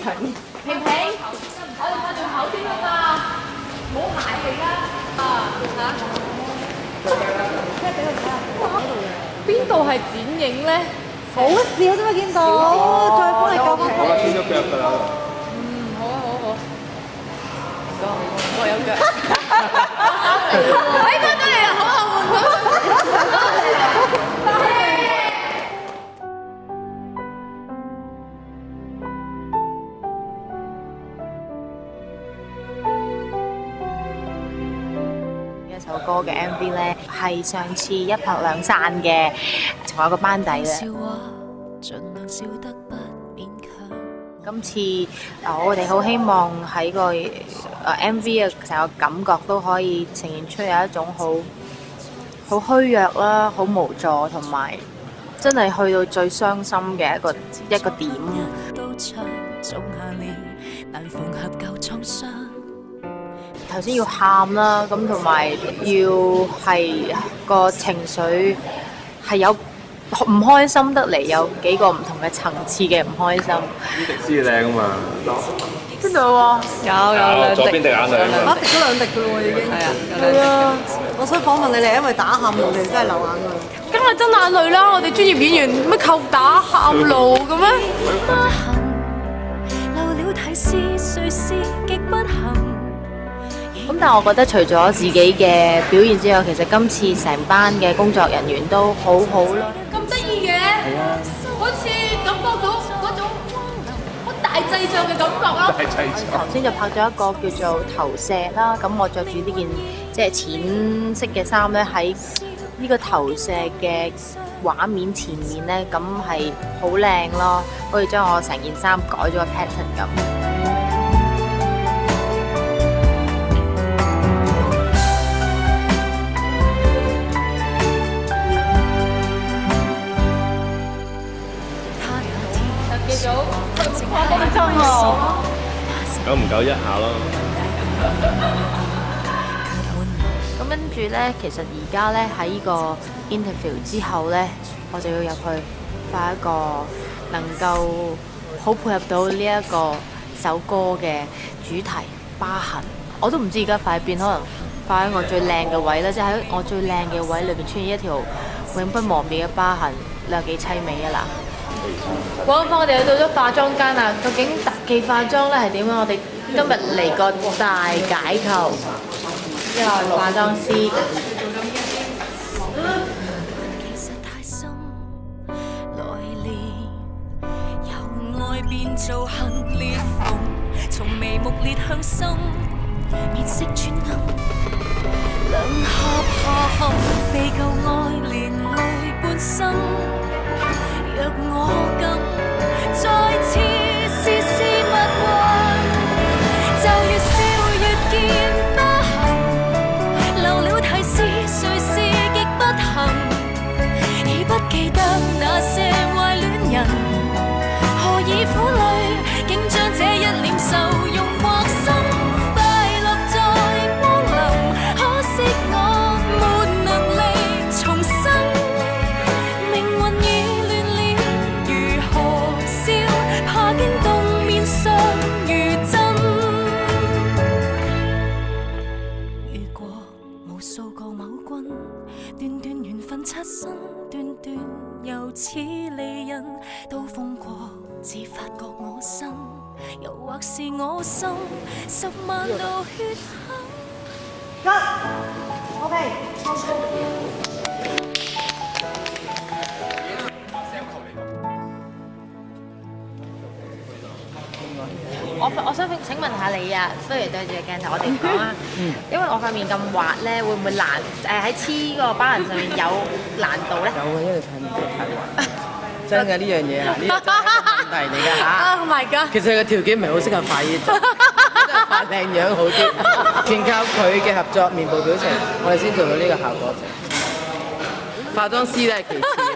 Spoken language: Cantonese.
平平，我哋快做口先啦嘛，冇鞋嚟㗎嚇。邊度係剪影咧？ 好少啫嘛，見到，再幫你救翻佢。 我穿咗腳㗎啦。 好啊好啊好。我有腳。哎，翻到嚟啦，好後門咁。 一首歌嘅 MV 咧，係上次一拍兩散嘅，仲有個班底咧。今次我哋好希望喺個MV 嘅成個感覺都可以呈現出有一種好虛弱啦、好無助，同埋真係去到最傷心嘅一個點。頭先要喊啦，咁同埋要係個情緒係有唔開心得嚟，有幾個唔同嘅層次嘅唔開心。 呢滴先靚啊嘛！ 邊度喎？有兩滴。 左邊滴眼淚啊！ 滴咗兩滴㗎喎已經。 係啊。 我想訪問你哋，因為打喊路，你哋真係流眼淚。 梗係真眼淚啦！我哋專業演員乜靠打喊路嘅咩？ 咁但係我覺得除咗自己嘅表現之外，其實今次成班嘅工作人員都好好咯。 咁得意嘅，好似感覺到嗰種好大製作嘅感覺咯。 大製作。 頭先就拍咗一個叫做投射啦，咁我着住呢件即係淺色嘅衫咧，喺呢個投射嘅畫面前面咧，咁係好靚咯，可以將我成件衫改咗個 pattern 咁。 久唔久一下咯。 咁跟住咧，其實而家咧喺呢個 interview 之後咧，我就要入去發一個能夠好配合到呢一個首歌嘅主題疤痕。我都唔知而家發喺邊，可能發喺我最靚嘅位啦，即係喺我最靚嘅位裏邊出現一條永不磨滅嘅疤痕，你有幾凄美啊嗱！ 廣東我哋去到咗化妝間啊，究竟特技化妝咧係點樣？我哋今日嚟個大解構，之後化妝師。 做行裂縫，從眉目裂向心，面色轉暗，兩合下陷，被舊愛連累半生。若我今再次試試密運，就越笑越見疤痕，留了提示誰是極不幸，已不記得那些壞戀人。何以苦淚，竟將這一臉愁容畫心，快樂在光臨，可惜我沒能力重生，命運已亂了，如何笑，怕驚動面上如真。遇過無數個某君，段段緣分擦身，段段又似離人，都風過。只發覺我心，又或是我心，10萬道血痕。 OK。 我想請問下你啊，不如對住個鏡頭我哋講啊，因為我塊面咁滑咧，會唔會難喺黐個疤痕上面有難度咧？ 有啊，因為塊面真係太滑。真嘅呢樣嘢啊，呢個真係一個問題嚟㗎嚇。 Oh my god！ 其實佢嘅條件唔係好適合化呢種，真係化靚樣好啲。全靠佢嘅合作、面部表情，我哋先做到呢個效果啫。化妝師都係其次。